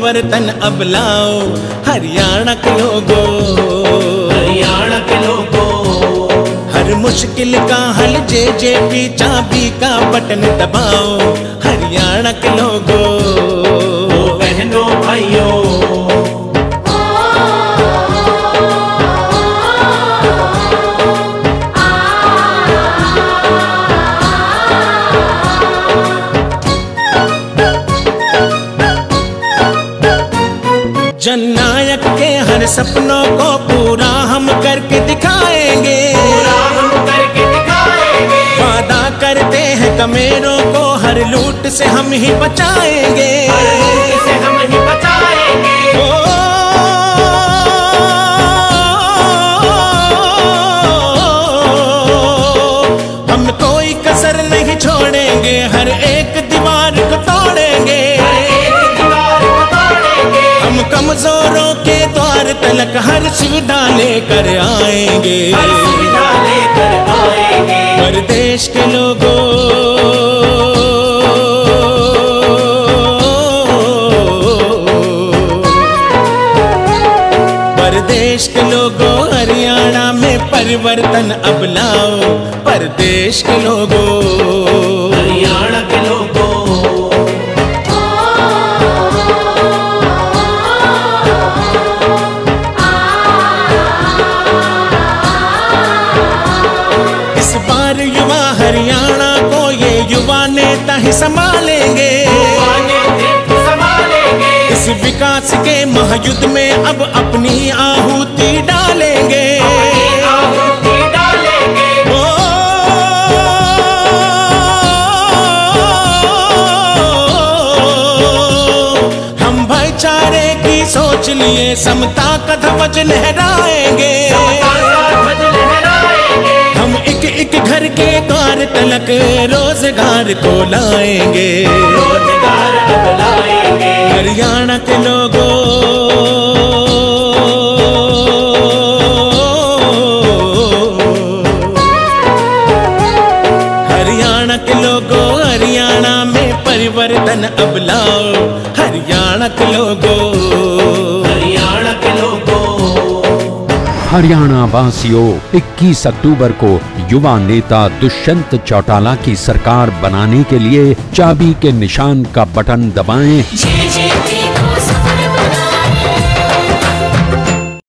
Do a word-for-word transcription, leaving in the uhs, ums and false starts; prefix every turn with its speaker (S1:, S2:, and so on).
S1: परिवर्तन अब लाओ हरियाणा के लोगों,
S2: हरियाणा के लोगों।
S1: हर मुश्किल का हल जे जे पी चाबी का बटन दबाओ हरियाणा के लोगों,
S2: बहनों भाइयों।
S1: जननायक के हर सपनों को पूरा हम करके दिखाएंगे,
S2: पूरा हम करके दिखाएंगे।
S1: वादा करते हैं कमेरों को हर लूट से हम ही बचाएंगे,
S2: हर लूट से हम ही बचाएंगे।
S1: ओ, हम कोई कसर नहीं छोड़ेंगे, हर एक दीवार को तोड़ेंगे, कमजोरों के द्वार तलक हर सुविधा लेकर आएंगे,
S2: हर सुविधा लेकर आएंगे।
S1: परदेश के लोगों, परदेश के लोगों हरियाणा में परिवर्तन अब लाओ, परदेश के लोगों,
S2: हरियाणा के लोगों।
S1: हरियाणा को ये युवा नेता ही संभालेंगे, इस विकास के महायुद्ध में अब अपनी आहुति डालेंगे, ओ, हम भाईचारे की सोच लिए समता का ध्वज लहराएंगे, हम एक एक घर के द्वार तलक रोजगार को लाएंगे,
S2: रोजगार अब लाएंगे।
S1: हरियाणा के लोगों, हरियाणा के लोगों, हरियाणा में परिवर्तन अब लाओ हरियाणा के लोगों,
S2: हरियाणा के लोगों।
S3: हरियाणा वासियों, इक्कीस अक्टूबर को युवा नेता दुष्यंत चौटाला की सरकार बनाने के लिए चाबी के निशान का बटन दबाएं।